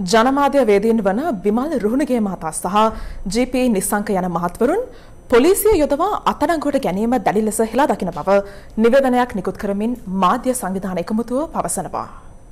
ජනමාධ්‍ය වේදීන් වන විමල් රුහුණගේ මහතා සහ ජී.පී. නිස්සංක යන මහත්වරුන් පොලිසිය යොදවා අත්අඩංගුවට ගැනීම දැඩි ලෙස හෙලා දකින බව නිවේදනයක් නිකුත් කරමින් මාධ්‍ය සංවිධාන එකමුතුව පවසනවා.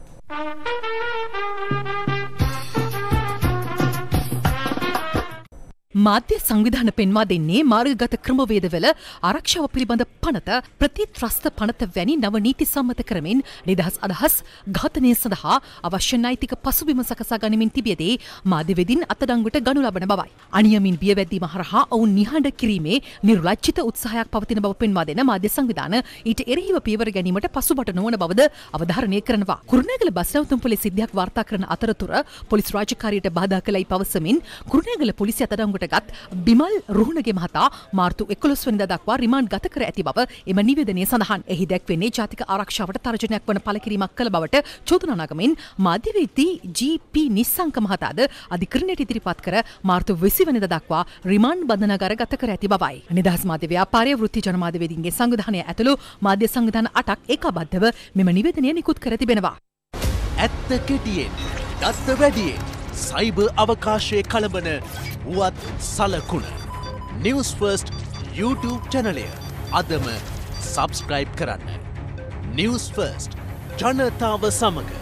මාධ්‍ය සංවිධාන පෙන්වා දෙන්නේ මාර්ගගත ක්‍රමවේදවල ආරක්ෂාව පිළිබඳ පනත ප්‍රතිත්‍රස්ත පනත වැනි නව නීති සම්මත කරමින් නිදහස් අදහස් ඝාතනය සඳහා අවශ්‍ය නෛතික පසුබිම සකසා ගනිමින් තිබියදී මාධ්‍යවේදීන් අත්අඩංගුවට ගනු ලබන බවයි. අනියමින් බියවැද්දීම හරහා ඔවුන් නිහඬ කිරීමේ නිර්ලජ්ජිත උත්සාහයක් පවතින බව පෙන්වා දෙන මාධ්‍ය සංවිධාන ඊට එරෙහිව පියවර ගැනීමට පසුබට නොවන බවද අවධාරණය කරනවා. කුරුණෑගල බස් නැවතුම් පොලිස් සිද්ධියක් වාර්තා කරන අතරතුර පොලිස් රාජකාරියට බාධා කළයි පවසමින් කුරුණෑගල පොලිසිය අත්අඩංගුවට බිමල් රුහුණගේ මහතා මාර්තු 11 වෙනිදා දක්වා රිමාන්ඩ් ගත කර ඇති බව එම නිවේදනයේ සඳහන්. එහි දැක්වෙන්නේ ජාතික ආරක්ෂාවට තර්ජනයක් වන පළකිරීමක් කළ බවට චෝදනා නගමින් මාධ්‍යවේදී ජී.පී. නිස්සංක මහතාද අධිකරණයට ඉදිරිපත් කර මාර්තු 20 වෙනිදා දක්වා රිමාන්ඩ් බන්ධනාගාර ගත කර ඇති බවයි. නිදහස් මාධ්‍ය ව්‍යාපාරයේ වෘත්ති ජනමාධ්‍යවේදීන්ගේ සංවිධානය ඇතුළු මාධ්‍ය සංවිධාන 8ක් ඒකාබද්ධව මෙම නිවේදනය නිකුත් කර තිබෙනවා. ඇත්ත කෙටියෙන් දත්ත වැඩියෙන් සයිබර් අවකාශයේ කලබන වුවත් සලකුණ Newsfirst YouTube චැනලය අදම සබස්ක්‍රයිබ් කරන්න. Newsfirst ජනතාව සමග